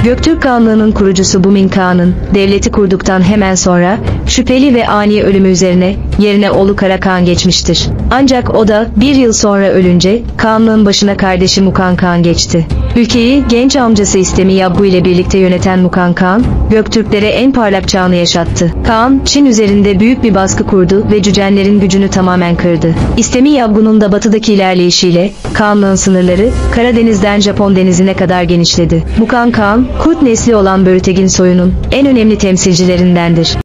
Göktürk Kağanlığı'nın kurucusu Bumin Kağan'ın devleti kurduktan hemen sonra şüpheli ve ani ölümü yerine oğlu Kara Kağan geçmiştir. Ancak o da bir yıl sonra ölünce Kağanlığın başına kardeşi Mukan Kağan geçti. Ülkeyi genç amcası İstemi Yabgu ile birlikte yöneten Mukan Kağan, Göktürklere en parlak çağını yaşattı. Kağan, Çin üzerinde büyük bir baskı kurdu ve Cücenlerin gücünü tamamen kırdı. İstemi Yabgu'nun da batıdaki ilerleyişiyle Kağanlığın sınırları Karadeniz'den Japon denizine kadar genişledi. Mukan Kağan, Kurt nesli olan Börütegin soyunun en önemli temsilcilerindendir.